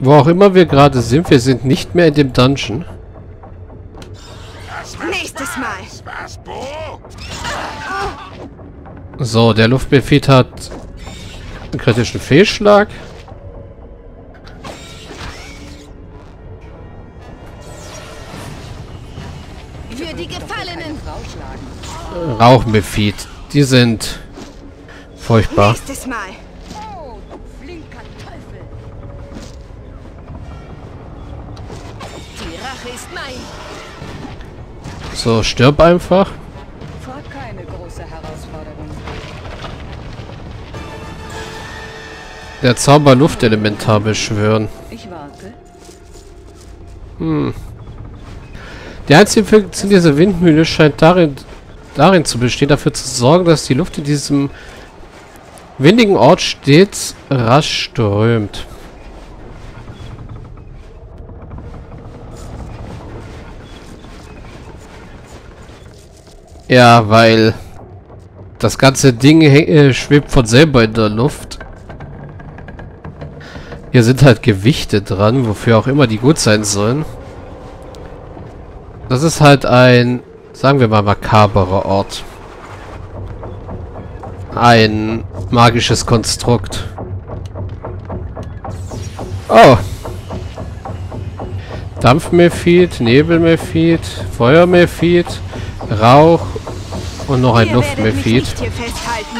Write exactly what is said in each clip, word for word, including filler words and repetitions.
Wo auch immer wir gerade sind, wir sind nicht mehr in dem Dungeon. Nächstes Mal. So, der Luftbefehl hat einen kritischen Fehlschlag. Für die Gefallenen. Rauchbefehl. Die sind furchtbar. Nächstes Mal. Oh, du flinker Teufel. Die Rache ist mein. So, stirb einfach. War keine große Herausforderung. Der Zauber Luftelementar beschwören. Ich warte. Hm. Die einzige Funktion dieser Windmühle scheint darin, darin zu bestehen, dafür zu sorgen, dass die Luft in diesem windigen Ort stets rasch strömt. Ja, weil das ganze Ding äh, schwebt von selber in der Luft. Hier sind halt Gewichte dran, wofür auch immer die gut sein sollen. Das ist halt ein, sagen wir mal, makaberer Ort. Ein magisches Konstrukt. Oh. Dampfmephit, Nebelmephit, Feuermephit, Rauch und noch ein Ihr werdet mich Luftmephit. nicht hier festhalten.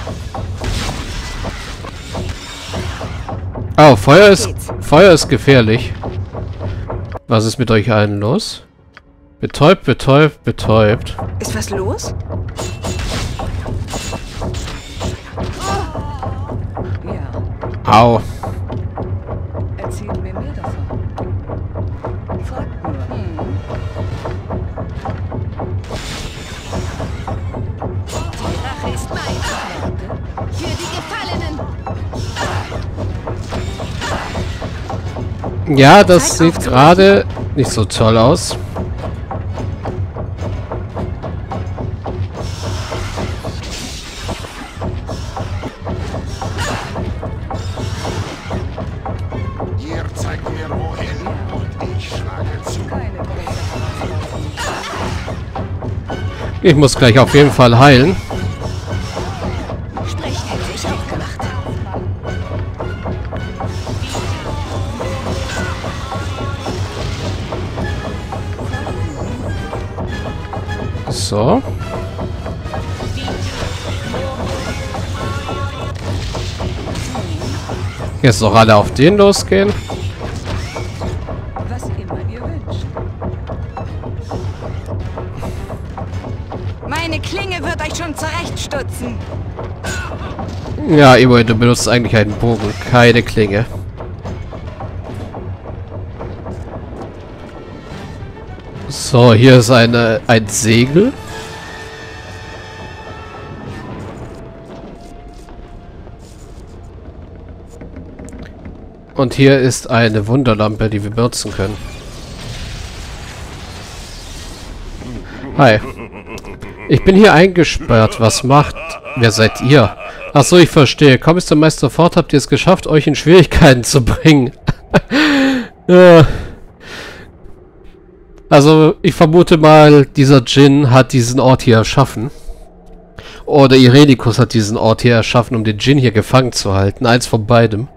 Oh, Feuer ist, Feuer ist gefährlich. Was ist mit euch allen los? Betäubt, betäubt, betäubt. Ist was los? Ja, Au. erzähl mir mehr davon. Fragt nur. Hm. Die Rache ist mein. Für die Gefallenen. Ja, das sieht gerade nicht so toll aus. Ihr zeigt mir wohin und ich schlage zu. Keine große Herausforderung. Ich muss gleich auf jeden Fall heilen. Sprechen hätte ich auch gemacht. So. Jetzt noch alle auf den losgehen. Was immer ihr wünscht. Meine Klinge wird euch schon zurechtstutzen. Ja, Evo, du benutzt eigentlich einen Bogen, keine Klinge. So, hier ist eine, ein Segel. Und hier ist eine Wunderlampe, die wir benutzen können. Hi. Ich bin hier eingesperrt. Was macht? Wer seid ihr? Ach so, ich verstehe. Komm, Mister Meister fort, habt ihr es geschafft, euch in Schwierigkeiten zu bringen. Ja. Also, ich vermute mal, dieser Djinn hat diesen Ort hier erschaffen. Oder Irenicus hat diesen Ort hier erschaffen, um den Djinn hier gefangen zu halten. Eins von beidem.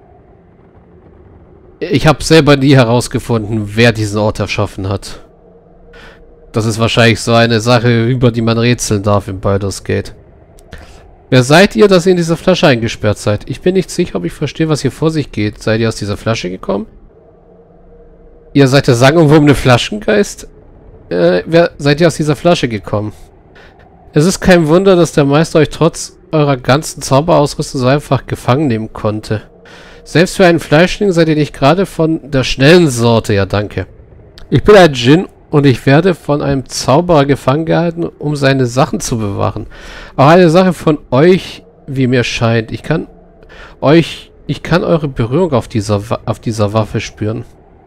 Ich habe selber nie herausgefunden, wer diesen Ort erschaffen hat. Das ist wahrscheinlich so eine Sache, über die man rätseln darf in Baldur's Gate. Wer seid ihr, dass ihr in dieser Flasche eingesperrt seid? Ich bin nicht sicher, ob ich verstehe, was hier vor sich geht. Seid ihr aus dieser Flasche gekommen? Ihr seid der sagenumwobene Flaschengeist? Äh, wer seid ihr aus dieser Flasche gekommen? Es ist kein Wunder, dass der Meister euch trotz eurer ganzen Zauberausrüstung so einfach gefangen nehmen konnte. Selbst für einen Fleischling seid ihr nicht gerade von der schnellen Sorte. Ja, danke. Ich bin ein Djinn und ich werde von einem Zauberer gefangen gehalten, um seine Sachen zu bewahren. Auch eine Sache von euch, wie mir scheint. Ich kann euch, ich kann eure Berührung auf dieser, auf dieser Waffe spüren.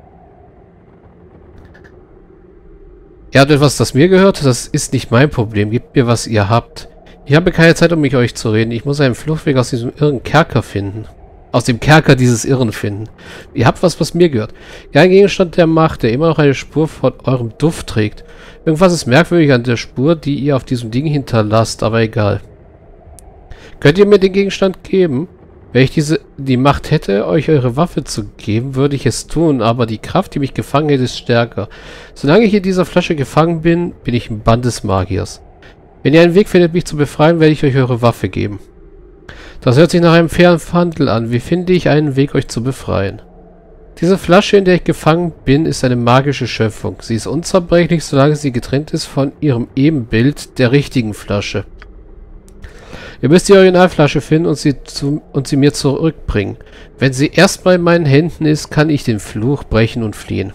Ihr habt etwas, das mir gehört? Das ist nicht mein Problem. Gebt mir, was ihr habt. Ich habe keine Zeit, um mit euch zu reden. Ich muss einen Fluchtweg aus diesem irren Kerker finden. aus dem Kerker dieses Irren finden. Ihr habt was, was mir gehört. Ja, ein Gegenstand der Macht, der immer noch eine Spur von eurem Duft trägt. Irgendwas ist merkwürdig an der Spur, die ihr auf diesem Ding hinterlasst, aber egal. Könnt ihr mir den Gegenstand geben? Wenn ich diese die Macht hätte, euch eure Waffe zu geben, würde ich es tun, aber die Kraft, die mich gefangen hält, ist stärker. Solange ich in dieser Flasche gefangen bin, bin ich im Band des Magiers. Wenn ihr einen Weg findet, mich zu befreien, werde ich euch eure Waffe geben. Das hört sich nach einem fairen Handel an. Wie finde ich einen Weg, euch zu befreien? Diese Flasche, in der ich gefangen bin, ist eine magische Schöpfung. Sie ist unzerbrechlich, solange sie getrennt ist von ihrem Ebenbild, der richtigen Flasche. Ihr müsst die Originalflasche finden und sie, zu, und sie mir zurückbringen. Wenn sie erstmal in meinen Händen ist, kann ich den Fluch brechen und fliehen.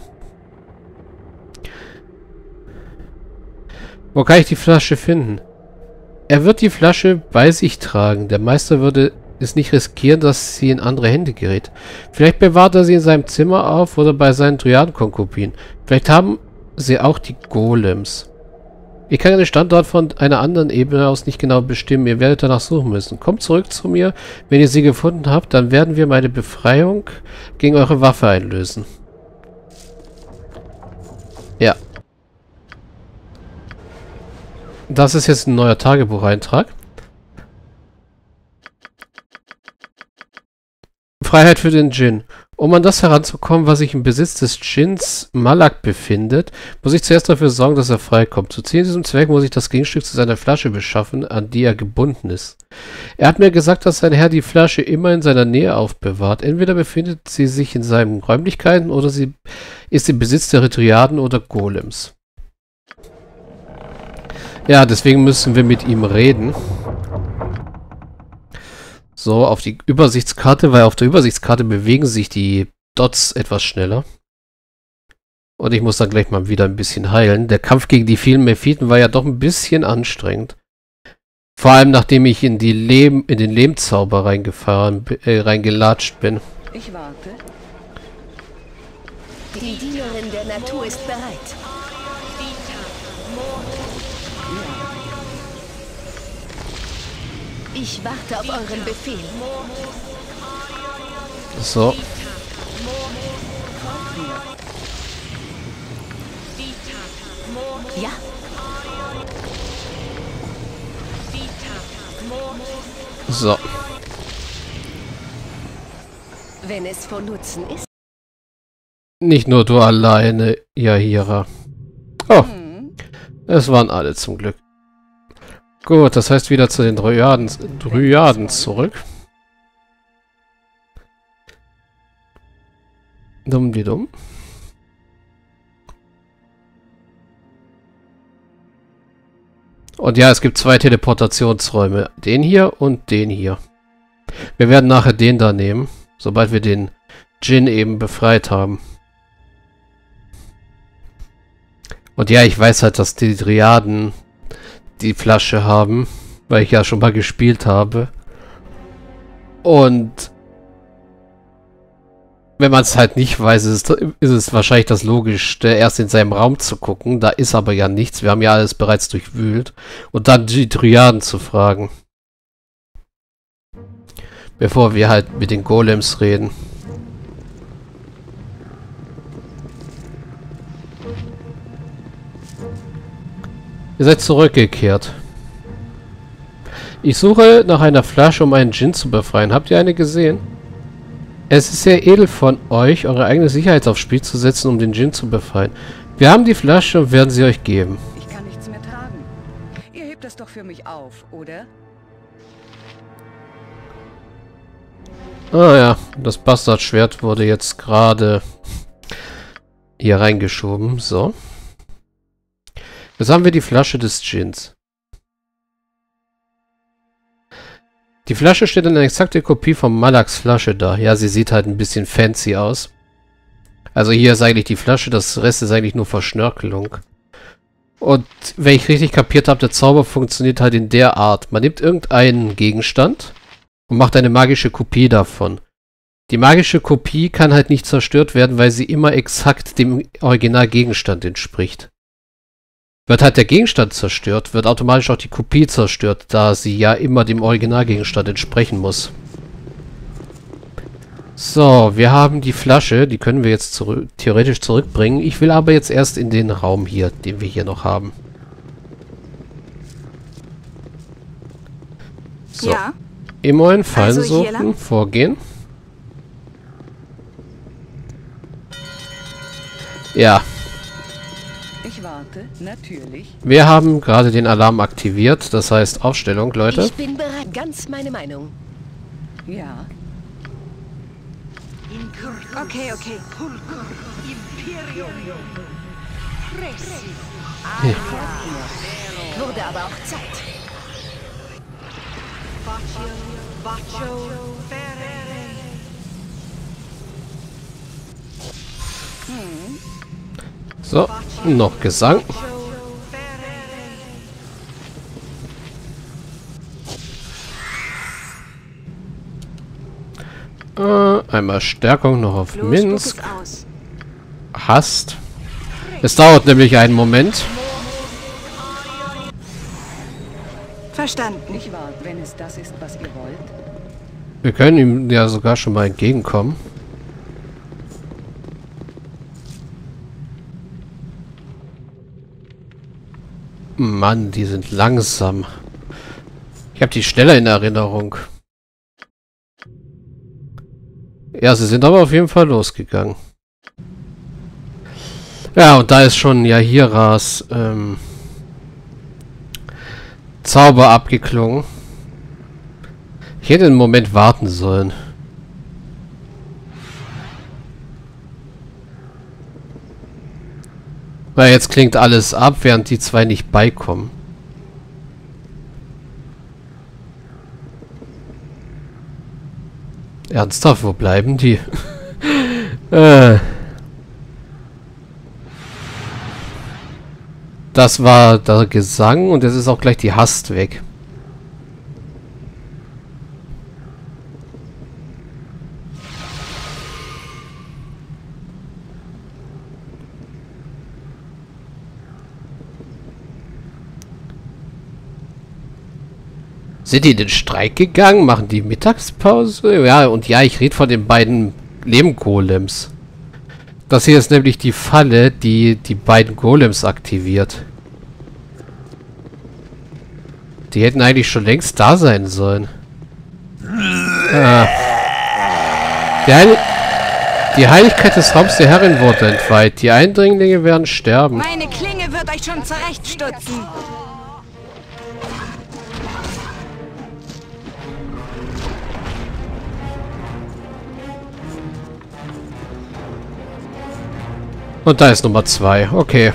Wo kann ich die Flasche finden? Er wird die Flasche bei sich tragen. Der Meister würde es nicht riskieren, dass sie in andere Hände gerät. Vielleicht bewahrt er sie in seinem Zimmer auf oder bei seinen Dryaden-Konkubinen. Vielleicht haben sie auch die Golems. Ich kann den Standort von einer anderen Ebene aus nicht genau bestimmen. Ihr werdet danach suchen müssen. Kommt zurück zu mir. Wenn ihr sie gefunden habt, dann werden wir meine Befreiung gegen eure Waffe einlösen. Ja. Das ist jetzt ein neuer Tagebucheintrag. Freiheit für den Djinn. Um an das heranzukommen, was sich im Besitz des Djinns Malak befindet, muss ich zuerst dafür sorgen, dass er freikommt. Zu diesem Zweck muss ich das Gegenstück zu seiner Flasche beschaffen, an die er gebunden ist. Er hat mir gesagt, dass sein Herr die Flasche immer in seiner Nähe aufbewahrt. Entweder befindet sie sich in seinen Räumlichkeiten oder sie ist im Besitz der Dryaden oder Golems. Ja, deswegen müssen wir mit ihm reden. So, auf die Übersichtskarte, weil auf der Übersichtskarte bewegen sich die Dots etwas schneller. Und ich muss dann gleich mal wieder ein bisschen heilen. Der Kampf gegen die vielen Mephiten war ja doch ein bisschen anstrengend. Vor allem, nachdem ich in, die Lehm, in den Lehmzauber reingefahren, äh, reingelatscht bin. Ich warte. Die Dienerin der Natur ist bereit. Ich warte auf euren Befehl. So. Ja. So. Wenn es von Nutzen ist. Nicht nur du alleine, Jaheira. Oh. Es waren alle zum Glück. Gut, das heißt wieder zu den Dryaden, Dryaden zurück. Dumm wie dumm. Und ja, es gibt zwei Teleportationsräume. Den hier und den hier. Wir werden nachher den da nehmen, sobald wir den Djinn eben befreit haben. Und ja, ich weiß halt, dass die Dryaden die Flasche haben, weil ich ja schon mal gespielt habe. Und wenn man es halt nicht weiß, ist, ist es wahrscheinlich das Logischste, erst in seinem Raum zu gucken. Da ist aber ja nichts. Wir haben ja alles bereits durchwühlt. Und dann die Dryaden zu fragen. Bevor wir halt mit den Golems reden. Ihr seid zurückgekehrt. Ich suche nach einer Flasche, um einen Djinn zu befreien. Habt ihr eine gesehen? Es ist sehr edel von euch, eure eigene Sicherheit aufs Spiel zu setzen, um den Djinn zu befreien. Wir haben die Flasche und werden sie euch geben. Ich kann nichts mehr tragen. Ihr hebt es doch für mich auf, oder? Ah ja, das Bastardschwert wurde jetzt gerade hier reingeschoben. So. Jetzt haben wir die Flasche des Djinns. Die Flasche stellt eine exakte Kopie von Malaks Flasche dar. Ja, sie sieht halt ein bisschen fancy aus. Also hier ist eigentlich die Flasche, das Rest ist eigentlich nur Verschnörkelung. Und wenn ich richtig kapiert habe, der Zauber funktioniert halt in der Art. Man nimmt irgendeinen Gegenstand und macht eine magische Kopie davon. Die magische Kopie kann halt nicht zerstört werden, weil sie immer exakt dem Originalgegenstand entspricht. Wird halt der Gegenstand zerstört, wird automatisch auch die Kopie zerstört, da sie ja immer dem Originalgegenstand entsprechen muss. So, wir haben die Flasche. Die können wir jetzt zurück, theoretisch zurückbringen. Ich will aber jetzt erst in den Raum hier, den wir hier noch haben. So. Ja. Immer in Fallen Also hier suchen, lang? vorgehen. Ja, Ich warte, natürlich. wir haben gerade den Alarm aktiviert. Das heißt Aufstellung, Leute. Ich bin bereit. Ganz meine Meinung. Ja. Okay, okay. Wurde aber auch Zeit. So, noch Gesang. Äh, einmal Stärkung noch auf Los, spuck Minsk. es aus. Hast. Es dauert nämlich einen Moment. Verstanden. Ich warte, wenn es das ist, was ihr wollt. Wir können ihm ja sogar schon mal entgegenkommen. Mann, die sind langsam. Ich habe die schneller in Erinnerung. Ja, sie sind aber auf jeden Fall losgegangen. Ja, und da ist schon Jahiras ähm, Zauber abgeklungen. Ich hätte einen Moment warten sollen. Weil jetzt klingt alles ab, während die zwei nicht beikommen. Ernsthaft, wo bleiben die? äh. Das war der Gesang und jetzt ist auch gleich die Hast weg. Sind die in den Streik gegangen? Machen die Mittagspause? Ja, und ja, ich rede von den beiden Leben-Golems. Das hier ist nämlich die Falle, die die beiden Golems aktiviert. Die hätten eigentlich schon längst da sein sollen. Ah. Die, Heil die Heiligkeit des Raums der Herrin wurde entweiht. Die Eindringlinge werden sterben. Meine Klinge wird euch schon zurechtstutzen. Und da ist Nummer zwei. Okay.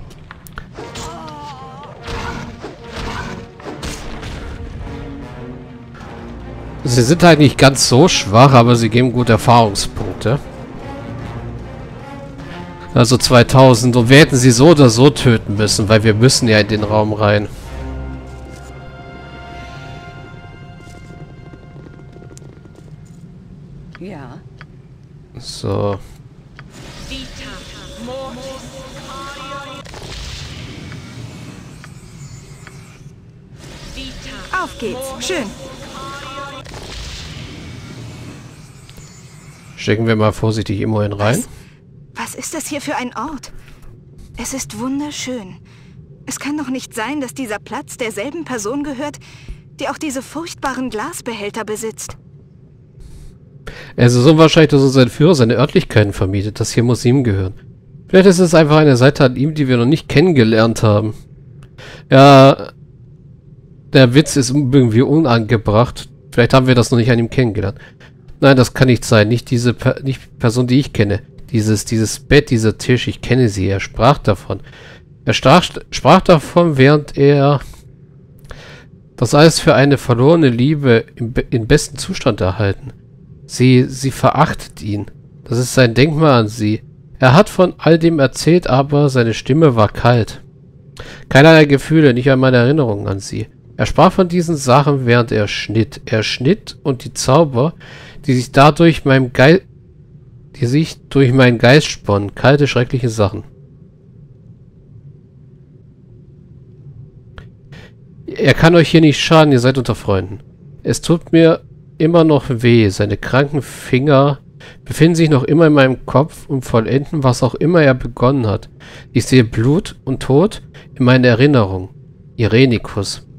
Sie sind halt nicht ganz so schwach, aber sie geben gute Erfahrungspunkte. Also zweitausend. Und wir hätten sie so oder so töten müssen, weil wir müssen ja in den Raum rein. Ja. So. Auf geht's. Schön. Stecken wir mal vorsichtig immerhin rein. Was ist das hier für ein Ort? Es ist wunderschön. Es kann doch nicht sein, dass dieser Platz derselben Person gehört, die auch diese furchtbaren Glasbehälter besitzt. Es ist unwahrscheinlich, dass unser Führer seine Örtlichkeiten vermietet. Das hier muss ihm gehören. Vielleicht ist es einfach eine Seite an ihm, die wir noch nicht kennengelernt haben. Ja, der Witz ist irgendwie unangebracht. Vielleicht haben wir das noch nicht an ihm kennengelernt. Nein, das kann nicht sein. Nicht diese per nicht Person, die ich kenne. Dieses, dieses Bett, dieser Tisch, ich kenne sie. Er sprach davon. Er sprach, sprach davon, während er das alles für eine verlorene Liebe im, im besten Zustand erhalten. Sie, sie verachtet ihn. Das ist sein Denkmal an sie. Er hat von all dem erzählt, aber seine Stimme war kalt. Keinerlei Gefühle, nicht einmal Erinnerungen an sie. Er sprach von diesen Sachen, während er schnitt. Er schnitt und die Zauber, die sich dadurch meinem Geist, die sich durch meinen Geist sponnen. Kalte, schreckliche Sachen. Er kann euch hier nicht schaden, ihr seid unter Freunden. Es tut mir immer noch weh, seine kranken Finger befinden sich noch immer in meinem Kopf und vollenden, was auch immer er begonnen hat. Ich sehe Blut und Tod in meiner Erinnerung. Irenicus.